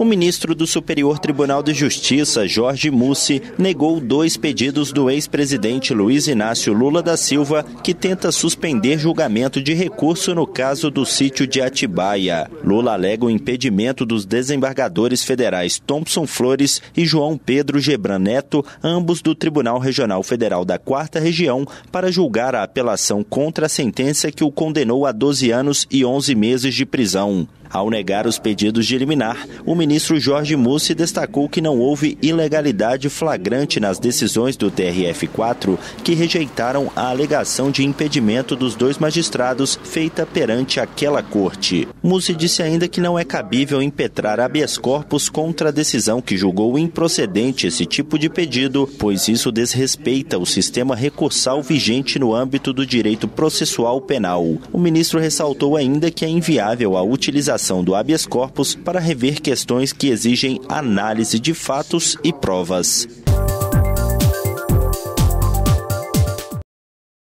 O ministro do Superior Tribunal de Justiça, Jorge Mussi, negou 2 pedidos do ex-presidente Luiz Inácio Lula da Silva, que tenta suspender julgamento de recurso no caso do sítio de Atibaia. Lula alega o impedimento dos desembargadores federais Thompson Flores e João Pedro Gebran Neto, ambos do Tribunal Regional Federal da 4ª Região, para julgar a apelação contra a sentença que o condenou a 12 anos e 11 meses de prisão. Ao negar os pedidos de liminar, o ministro Jorge Mussi destacou que não houve ilegalidade flagrante nas decisões do TRF4 que rejeitaram a alegação de impedimento dos 2 magistrados feita perante aquela corte. Mussi disse ainda que não é cabível impetrar habeas corpus contra a decisão que julgou improcedente esse tipo de pedido, pois isso desrespeita o sistema recursal vigente no âmbito do direito processual penal. O ministro ressaltou ainda que é inviável a utilização do habeas corpus para rever questões que exigem análise de fatos e provas.